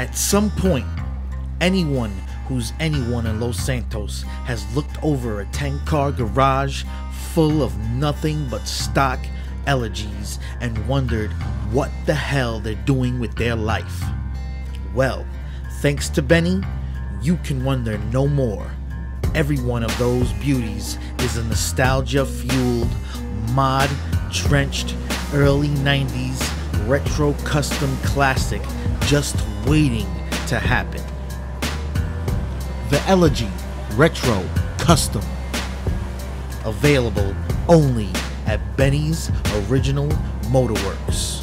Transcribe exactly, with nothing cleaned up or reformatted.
At some point, anyone who's anyone in Los Santos has looked over a ten car garage full of nothing but stock Elegies and wondered what the hell they're doing with their life. Well, thanks to Benny, you can wonder no more. Every one of those beauties is a nostalgia-fueled, mod-drenched, early nineties retro custom classic just waiting to happen. The Elegy Retro Custom. Available only at Benny's Original Motorworks.